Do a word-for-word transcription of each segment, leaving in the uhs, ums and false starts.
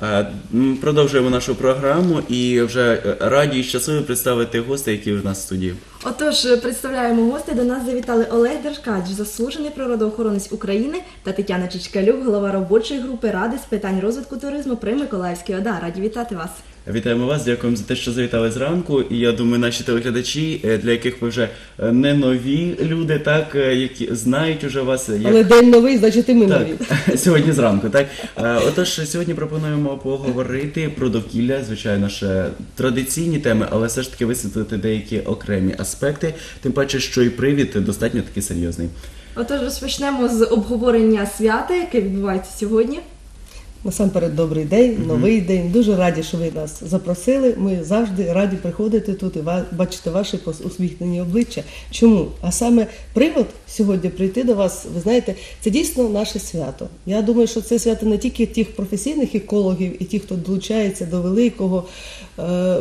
Ми продовжуємо нашу програму і вже раді і щасливі представити гостей, які в нас в студії. Отож, представляємо гостей. До нас завітали Олег Деркач, заслужений природоохоронець України, та Тетяна Чичкалюк, голова робочої групи Ради з питань розвитку туризму при Миколаївській ОДА. Раді вітати вас. Вітаємо вас, дякуємо за те, що завітали зранку. І я думаю, наші телеглядачі, для яких ви вже не нові люди, так, які знають уже вас. Як... Але день новий, значить і ми так, нові. Сьогодні зранку, так. Отож, сьогодні пропонуємо поговорити про довкілля, звичайно ж, традиційні теми, але все ж таки висвітлити деякі окремі аспекти, тим паче, що і привід достатньо таки серйозний. Отож, розпочнемо з обговорення свята, яке відбувається сьогодні. Насамперед, добрий день, новий mm-hmm. день. Дуже раді, що ви нас запросили. Ми завжди раді приходити тут і бачити ваші усміхнені обличчя. Чому? А саме привод сьогодні прийти до вас, ви знаєте, це дійсно наше свято. Я думаю, що це свято не тільки тих професійних екологів і тих, хто долучається до великого е-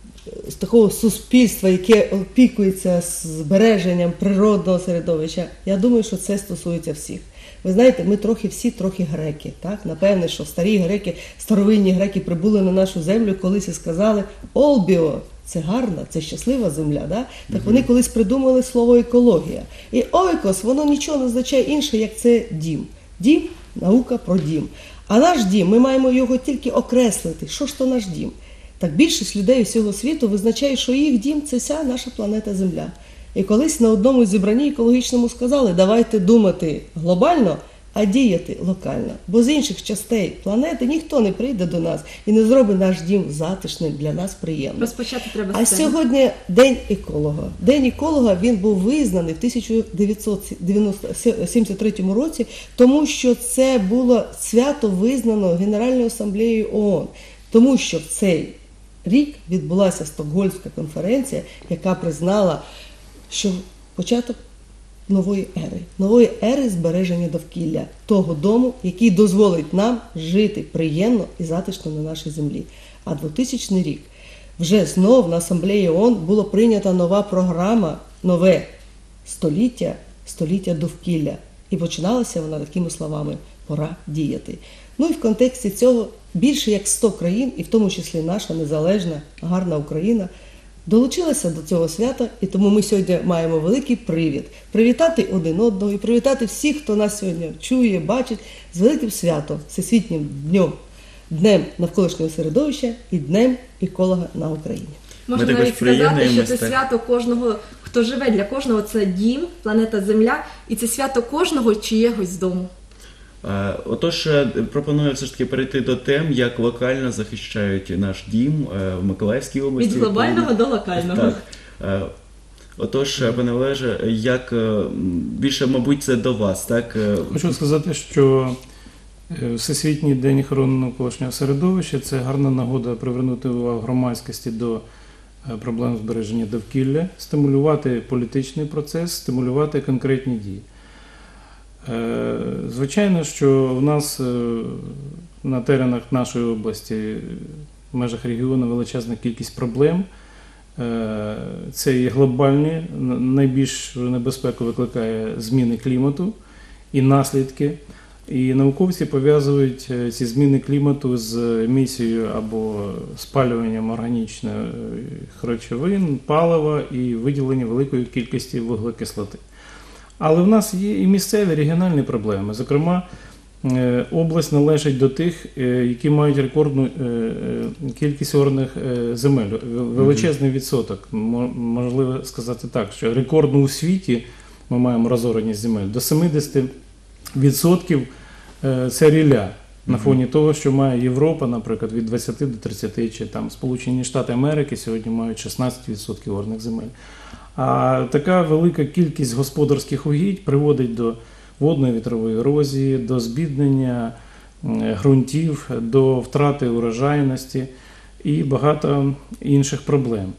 з такого суспільства, яке опікується збереженням природного середовища. Я думаю, що це стосується всіх. Ви знаєте, ми трохи всі трохи греки, так? Напевне, що старі греки, старовинні греки прибули на нашу землю колись і сказали «Олбіо» – це гарна, це щаслива земля, да? Так mm-hmm. вони колись придумали слово «екологія». І «ойкос» воно нічого не означає інше, як це дім. Дім – наука про дім. А наш дім, ми маємо його тільки окреслити. Що ж то наш дім? Так більшість людей всього світу визначає, що їх дім – це вся наша планета Земля. І колись на одному зібранні екологічному сказали, давайте думати глобально, а діяти локально. Бо з інших частей планети ніхто не прийде до нас і не зробить наш дім затишним, для нас приємним. Розпочати треба а з цього. Сьогодні День еколога. День еколога, він був визнаний в тисяча дев'ятсот сімдесят третьому році, тому що це було свято визнано Генеральною асамблеєю ООН. Тому що в цей рік відбулася Стокгольмська конференція, яка признала, що початок нової ери, нової ери збереження довкілля, того дому, який дозволить нам жити приємно і затишно на нашій землі. А двотисячний рік вже знов на асамблеї ООН була прийнята нова програма, нове століття, століття довкілля. І починалася вона такими словами «Пора діяти». Ну і в контексті цього більше як сто країн, і в тому числі наша незалежна, гарна Україна, долучилася до цього свята, і тому ми сьогодні маємо великий привід привітати один одного і привітати всіх, хто нас сьогодні чує, бачить, з великим святом, всесвітнім днем, днем навколишнього середовища і днем еколога на Україні. Можна навіть сказати, що це свято кожного, хто живе, для кожного це дім, планета Земля, і це свято кожного чиєгось дому. Отож, пропоную все ж таки перейти до тем, як локально захищають наш дім в Миколаївській області. Від глобального до локального. Так. Отож, пане Олеже, як більше, мабуть, це до вас, так? Хочу сказати, що Всесвітній день охорони навколишнього середовища – це гарна нагода привернути увагу громадськості до проблем збереження довкілля, стимулювати політичний процес, стимулювати конкретні дії. Звичайно, що в нас на теренах нашої області, в межах регіону, величезна кількість проблем. Це є глобальні, найбільшу небезпеку викликає зміни клімату і наслідки. І науковці пов'язують ці зміни клімату з емісією або спалюванням органічних речовин, палива і виділенням великої кількості вуглекислоти. Але в нас є і місцеві, регіональні проблеми. Зокрема, область належить до тих, які мають рекордну кількість орних земель. Величезний відсоток, можливо сказати так, що рекордно у світі ми маємо розореність земель. До сімдесят відсотків це рілля. На фоні того, що має Європа, наприклад, від двадцяти до тридцяти, чи там Сполучені Штати Америки сьогодні мають шістнадцять відсотків орних земель. А така велика кількість господарських угідь приводить до водної вітрової ерозії, до збіднення ґрунтів, до втрати урожайності і багато інших проблем.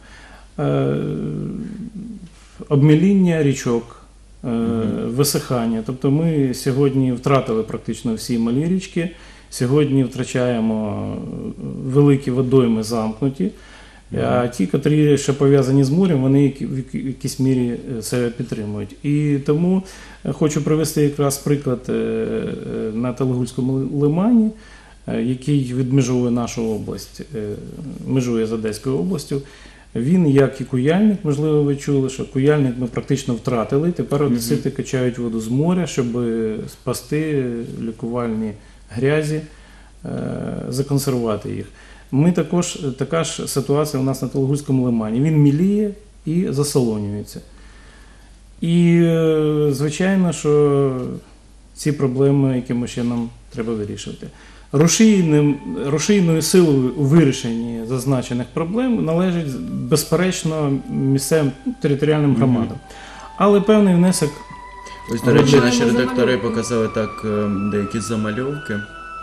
Обміління річок, висихання. Тобто ми сьогодні втратили практично всі малі річки, сьогодні втрачаємо великі водойми замкнуті. А ті, які ще пов'язані з морем, вони в якійсь мірі себе підтримують. І тому хочу привести якраз приклад на Талигульському лимані. е, який відмежовує нашу область, е, межує з Одеською областю. Він, як і Куяльник, можливо, ви чули, що Куяльник ми практично втратили. Тепер одесити качають воду з моря, щоб спасти лікувальні грязі, е, законсервувати їх. Ми також, така ж ситуація у нас на Телегульському лимані. Він міліє і засолонюється. І, е, звичайно, що ці проблеми якимось чином треба вирішувати. Рушійним, рушійною силою у вирішенні зазначених проблем належить, безперечно, місцевим територіальним громадам. Але певний внесок. Ось, до речі, Маємо наші редактори замальовки. показали так е, деякі замальовки.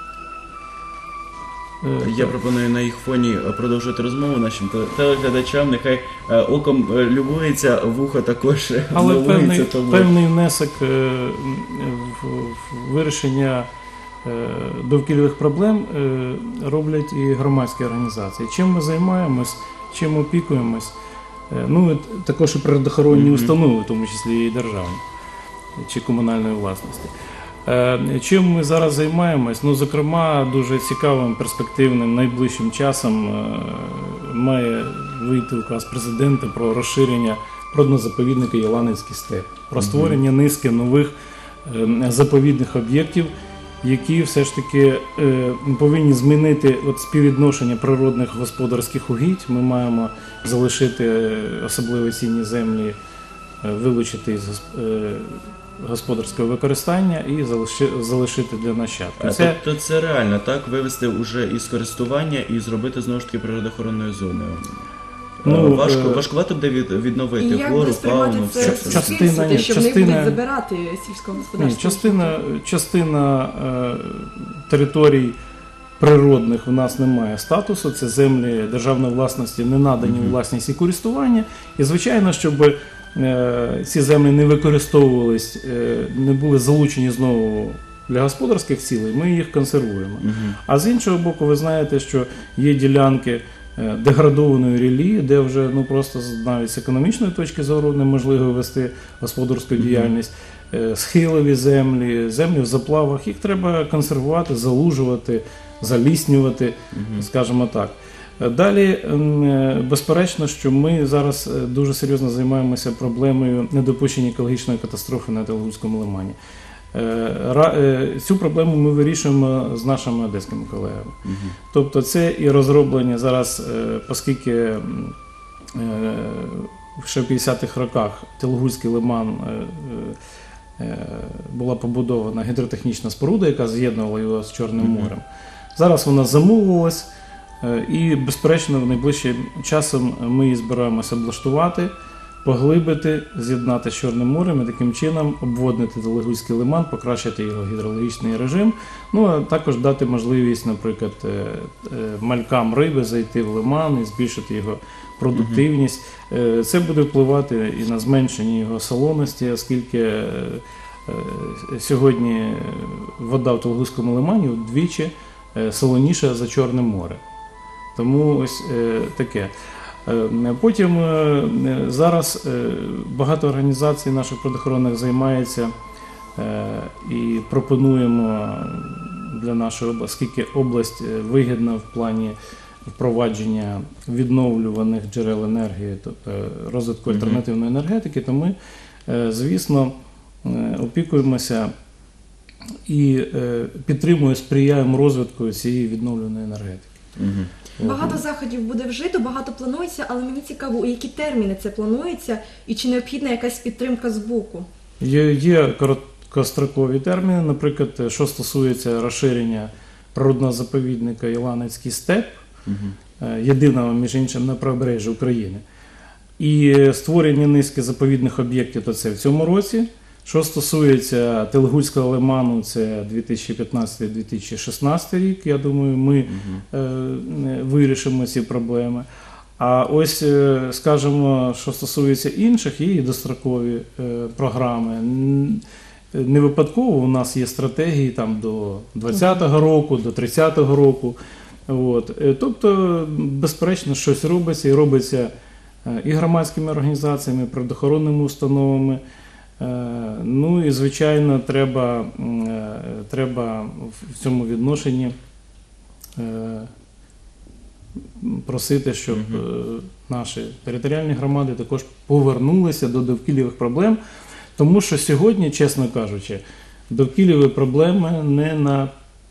е, Я пропоную на їх фоні продовжити розмову нашим теле- телеглядачам. Нехай е, оком е, любується, вухо також Але милується. певний, Тому... певний внесок е, в, в вирішення е, довкільових проблем е, роблять і громадські організації. Чим ми займаємось, чим опікуємось, е, ну і також і природоохоронні Мгм. установи, в тому числі і державні чи комунальної власності. Е, Чим ми зараз займаємось? Ну, зокрема, дуже цікавим, перспективним, найближчим часом е, має вийти указ президента про розширення природно-заповідника Єланинський степ, про створення низки нових е, заповідних об'єктів, які все ж таки е, повинні змінити от співвідношення природних господарських угідь. Ми маємо залишити е, особливо цінні землі, е, вилучити з гос- е, господарського використання і залиши, залишити для нащадків. А, Це Тобто це реально, так? Вивести вже із користування і зробити знову ж таки природоохоронною зоною. Ну, Ну, Важко, е, важкувато буде від, І відновити як флору, буде сприймати фауну, це все Частина- це. суспільство, те, ні, що вони частина- будуть забирати сільського ні, господарства? частина, частина е, територій природних у нас немає статусу, це землі державної власності, не надані у власність і користування. І, звичайно, щоб е, ці землі не використовувались, е, не були залучені знову для господарських цілей, ми їх консервуємо. Мгм. А з іншого боку, ви знаєте, що є ділянки е, деградованої рілії, де вже ну просто з- навіть з економічної точки зору неможливо вести господарську діяльність, Е, схилові землі, землі в заплавах, їх треба консервувати, залужувати, заліснювати, скажімо так. Е, Далі, м, е, безперечно, що ми зараз е, дуже серйозно займаємося проблемою недопущення екологічної катастрофи на Телегульському лимані. Е, ра- е, Цю проблему ми вирішуємо з нашими одеськими колегами. Тобто це і розроблення зараз, е, оскільки м, е, ще в п'ятдесятих роках Телегульський лиман е, е, е, була побудована гідротехнічна споруда, яка з'єднувала його з Чорним морем. Зараз вона замовилась, е, і, безперечно, в найближчим часом ми її збираємося облаштувати, поглибити, з'єднати з Чорним морем і таким чином обводнити Телегульський лиман, покращити його гідрологічний режим, ну а також дати можливість, наприклад, е, е, малькам риби зайти в лиман і збільшити його продуктивність. Е, Це буде впливати і на зменшення його солоності, оскільки е, е, сьогодні вода в Телегульському лимані вдвічі е, солоніша за Чорне море. Тому ось е, таке. Е, Потім е, зараз е, багато організацій наших природоохоронних займається е, і пропонуємо для нашої області, оскільки область е, вигідна в плані впровадження відновлюваних джерел енергії, тобто розвитку альтернативної енергетики, то ми, е, звісно, е, опікуємося і е, підтримуємо, сприяємо розвитку цієї відновлюваної енергетики. Мгм. Багато заходів буде вжито, багато планується, але мені цікаво, у які терміни це планується і чи необхідна якась підтримка з боку? Є, є короткострокові терміни, наприклад, що стосується розширення природного заповідника Єланинський степ, е, єдиного, між іншим, на правобережжі України. І створення низки заповідних об'єктів, то це в цьому році. Що стосується Телегульського лиману, це дві тисячі п'ятнадцятий - дві тисячі шістнадцятий рік, я думаю, ми е, вирішимо ці проблеми. А ось, е, скажімо, що стосується інших, є і дострокові е, програми. Н- Не випадково у нас є стратегії там, до двадцятого року, до тридцятого року. От. Е, Тобто, безперечно, щось робиться, і робиться е, і громадськими організаціями, і природоохоронними установами. Е, Ну і, звичайно, треба, м, е, треба в цьому відношенні е, просити, щоб е, наші територіальні громади також повернулися до довкіллєвих проблем, тому що сьогодні, чесно кажучи, довкіллєві проблеми не на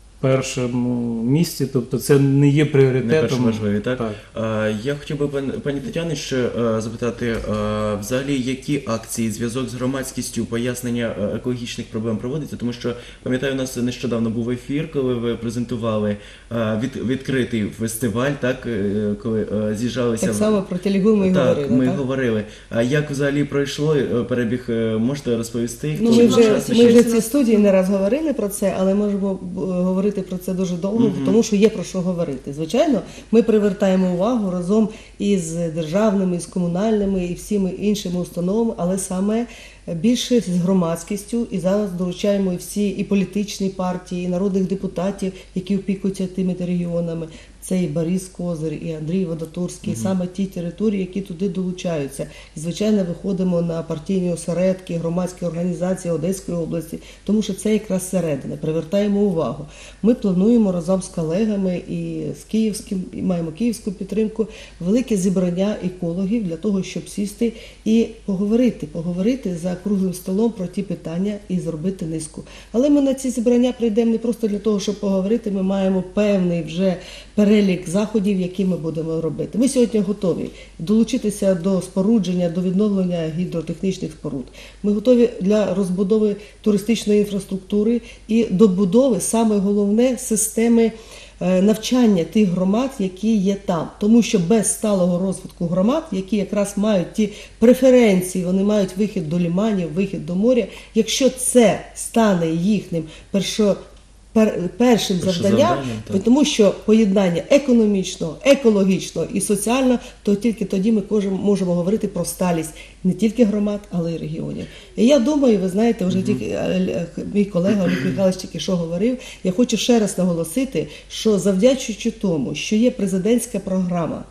першому місці, тобто це не є Не пріоритетом. перш важливі, так? Так. А, я хотів би пан- пані Тетяни ще е, запитати, е, взагалі, які акції, зв'язок з громадськістю, пояснення е, екологічних проблем проводиться, тому що, пам'ятаю, у нас нещодавно був ефір, коли ви презентували е, від, відкритий фестиваль, так, е, коли е, з'їжджалися... Так в- само про телегу ми і так, говорили. ми так? говорили. А як взагалі пройшло е, перебіг, е, можете розповісти? Ну, Хто ми був вже, учасником? ми вже в цій студії не раз говорили про це, але можемо б- говорити про це дуже довго, тому що є про що говорити. Звичайно, ми привертаємо увагу разом із державними, із комунальними і всіми іншими установами, але саме більше з громадськістю, і зараз доручаємо і всі і політичні партії, і народних депутатів, які опікуються тими регіонами. Це і Борис Козир, і Андрій Водотурський, mm-hmm. саме ті території, які туди долучаються. І, звичайно, виходимо на партійні осередки, громадські організації Одеської області, тому що це якраз середина, привертаємо увагу. Ми плануємо разом з колегами і з київським, і маємо київську підтримку, велике зібрання екологів для того, щоб сісти і поговорити, поговорити за круглим столом про ті питання і зробити низку. Але ми на ці зібрання прийдемо не просто для того, щоб поговорити, ми маємо певний вже перелік заходів, які ми будемо робити. Ми сьогодні готові долучитися до спорудження, до відновлення гідротехнічних споруд. Ми готові для розбудови туристичної інфраструктури і добудови, саме головне, системи навчання тих громад, які є там. Тому що без сталого розвитку громад, які якраз мають ті преференції, вони мають вихід до ліманів, вихід до моря, якщо це стане їхнім першо Пер, першим Перше завданням, завдання, тому що поєднання економічного, екологічного і соціального, то тільки тоді ми кожен можемо говорити про сталість не тільки громад, але й регіонів. І я думаю, ви знаєте, вже тільки е, мій колега Олег Михайлович тільки що говорив, я хочу ще раз наголосити, що завдячуючи тому, що є президентська програма,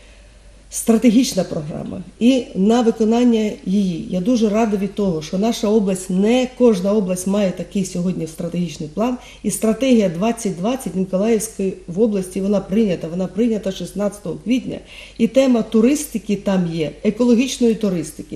стратегічна програма, і на виконання її. Я дуже рада від того, що наша область, не кожна область має такий сьогодні стратегічний план, і стратегія двадцять двадцять Миколаївської в області, вона прийнята, вона прийнята шістнадцятого квітня, і тема туристики там є, екологічної туристики,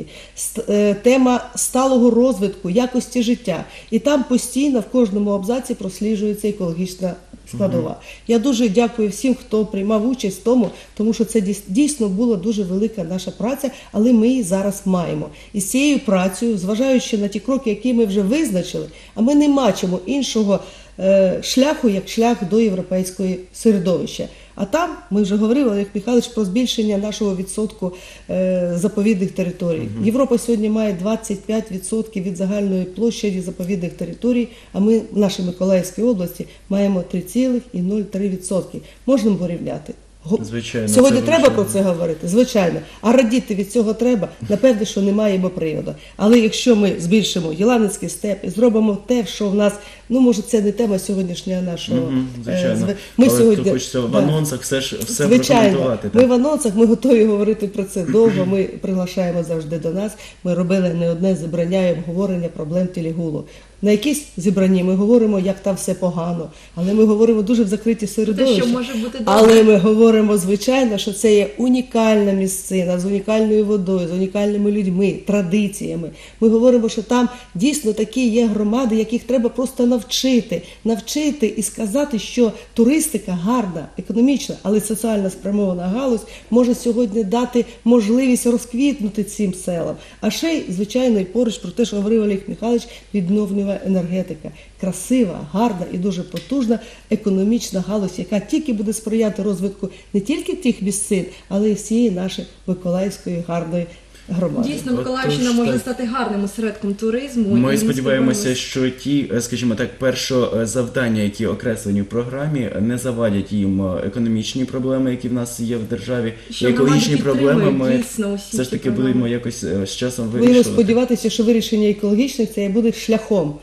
тема сталого розвитку, якості життя, і там постійно в кожному абзаці просліджується екологічна складова. Угу. Я дуже дякую всім, хто приймав участь в тому, тому що це дійсно була дуже велика наша праця, але ми її зараз маємо. І з цією працею, зважаючи на ті кроки, які ми вже визначили, а ми не бачимо іншого е, шляху, як шлях до європейського середовища. А там, ми вже говорили, Олег Михайлович, про збільшення нашого відсотку е, заповідних територій. Угу. Європа сьогодні має двадцять п'ять відсотків від загальної площі заповідних територій, а ми в нашій Миколаївській області маємо три цілих нуль три відсотки. Можна порівняти? Звичайно, сьогодні це треба звичайно. про це говорити? Звичайно. А радіти від цього треба? Напевне, що не маємо приводу. Але якщо ми збільшимо Єланицький степ і зробимо те, що в нас, ну, може, це не тема сьогоднішнього нашого... Угу, звичайно. Е, ми Але сьогодні, хочеться в да. анонсах все, ж, все Звичайно. прокоментувати. Ми Так. в анонсах, ми готові говорити про це довго, ми приглашаємо завжди до нас. Ми робили не одне зібрання і обговорення проблем Телігулу. На якісь зібранні ми говоримо, як там все погано, але ми говоримо дуже в закриті середовища. Те, що може бути добре. Але ми говоримо, звичайно, що це є унікальна місцина з унікальною водою, з унікальними людьми, традиціями. Ми говоримо, що там дійсно такі є громади, яких треба просто навчити. Навчити і сказати, що туристика гарна, економічна, але соціально спрямована галузь може сьогодні дати можливість розквітнути цим селам. А ще й, звичайно, і поруч про те, що говорив Олег Михайлович, відновлювальна енергетика. Красива, гарна і дуже потужна економічна галузь, яка тільки буде сприяти розвитку не тільки тих місцин, але й всієї нашої Миколаївської гарної громади. Дійсно, Миколаївщина Отож, може так. стати гарним осередком туризму. Ми і сподіваємося, сподіваємось- що ті, е, скажімо так, першозавдання, які окреслені в програмі, не завадять їм е, економічні проблеми, які в нас є в державі, Що і екологічні громади проблеми підтримують ми дійсно усі все ж ці таки програми. будемо якось е, з часом Будемо вирішувати. сподіватися, що вирішення екологічних це буде шляхом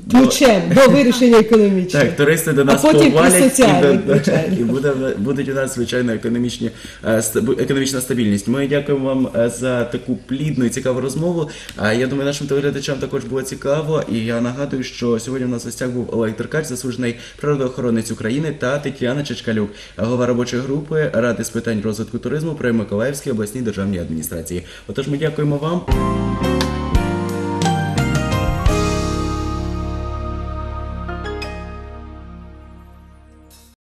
ключем до вирішення економічних. Так, туристи до нас А потім і повалять, соціальних, і, звичайно. і буде, будуть у нас, звичайно, економічні, е, ста- економічна стабільність. Ми дякуємо вам е, за таку плідну і цікаву розмову. А я думаю, нашим телеглядачам також було цікаво. І я нагадую, що сьогодні у нас в гостях був Олег Деркач, заслужений природоохоронець України, та Тетяна Чичкалюк, голова робочої групи Ради з питань розвитку туризму при Миколаївській обласній державній адміністрації. Отож, ми дякуємо вам.